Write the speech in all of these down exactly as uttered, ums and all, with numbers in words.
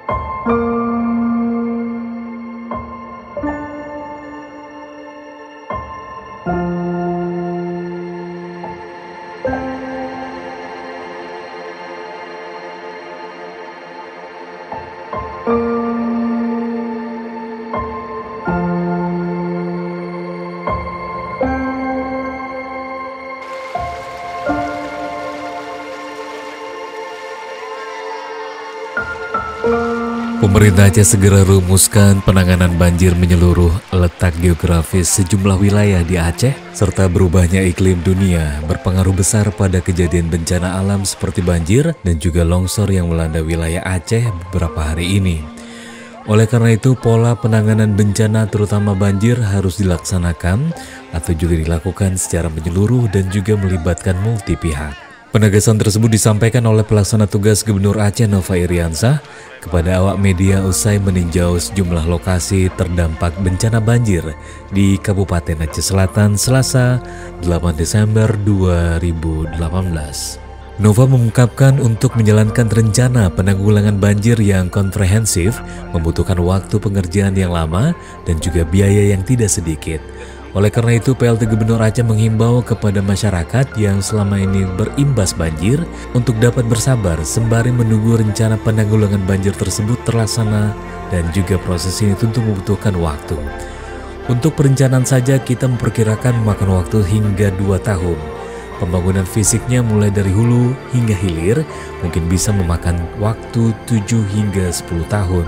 Pemerintah Aceh segera rumuskan penanganan banjir menyeluruh letak geografis sejumlah wilayah di Aceh, serta berubahnya iklim dunia berpengaruh besar pada kejadian bencana alam seperti banjir dan juga longsor yang melanda wilayah Aceh beberapa hari ini. Oleh karena itu, pola penanganan bencana terutama banjir harus dilaksanakan atau juga dilakukan secara menyeluruh dan juga melibatkan multi pihak. Penegasan tersebut disampaikan oleh pelaksana tugas Gubernur Aceh Nova Iriansah kepada awak media usai meninjau sejumlah lokasi terdampak bencana banjir di Kabupaten Aceh Selatan Selasa delapan Desember dua ribu delapan belas. Nova mengungkapkan untuk menjalankan rencana penanggulangan banjir yang komprehensif membutuhkan waktu pengerjaan yang lama dan juga biaya yang tidak sedikit. Oleh karena itu, P L T Gubernur Aceh menghimbau kepada masyarakat yang selama ini berimbas banjir untuk dapat bersabar sembari menunggu rencana penanggulangan banjir tersebut terlaksana dan juga proses ini tentu membutuhkan waktu. Untuk perencanaan saja kita memperkirakan memakan waktu hingga dua tahun. Pembangunan fisiknya mulai dari hulu hingga hilir mungkin bisa memakan waktu tujuh hingga sepuluh tahun.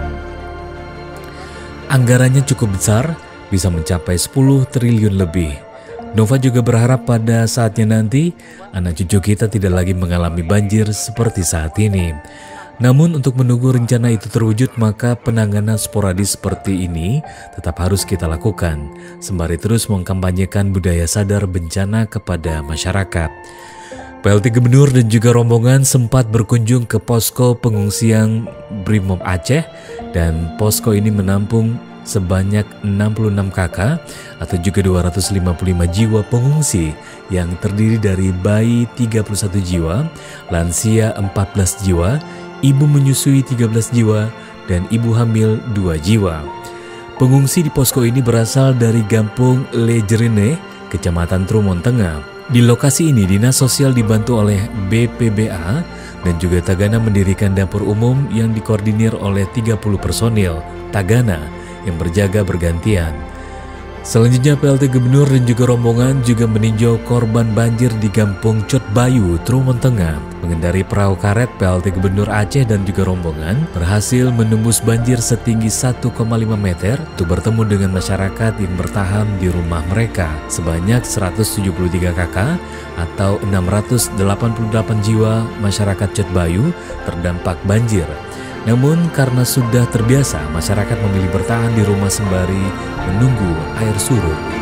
Anggarannya cukup besar, bisa mencapai sepuluh triliun lebih. Nova juga berharap pada saatnya nanti anak cucu kita tidak lagi mengalami banjir seperti saat ini. Namun untuk menunggu rencana itu terwujud, maka penanganan sporadis seperti ini tetap harus kita lakukan, sembari terus mengkampanyekan budaya sadar bencana kepada masyarakat. P L T Gubernur dan juga rombongan sempat berkunjung ke posko pengungsian Brimob Aceh, dan posko ini menampung sebanyak enam puluh enam kakak atau juga dua ratus lima puluh lima jiwa pengungsi yang terdiri dari bayi tiga puluh satu jiwa, lansia empat belas jiwa, ibu menyusui tiga belas jiwa, dan ibu hamil dua jiwa. Pengungsi di posko ini berasal dari Gampung Lejerene, Kecamatan Trumon Tengah. Di lokasi ini Dinas Sosial dibantu oleh B P B A dan juga Tagana mendirikan dapur umum yang dikoordinir oleh tiga puluh personil Tagana yang berjaga bergantian. Selanjutnya P L T Gubernur dan juga rombongan juga meninjau korban banjir di Gampung Cotbayu, Trumon Tengah. Mengendari perahu karet, P L T Gubernur Aceh dan juga rombongan berhasil menembus banjir setinggi satu koma lima meter untuk bertemu dengan masyarakat yang bertahan di rumah mereka. Sebanyak seratus tujuh puluh tiga kakak atau enam ratus delapan puluh delapan jiwa masyarakat Cotbayu terdampak banjir. Namun karena sudah terbiasa, masyarakat memilih bertahan di rumah sembari menunggu air surut.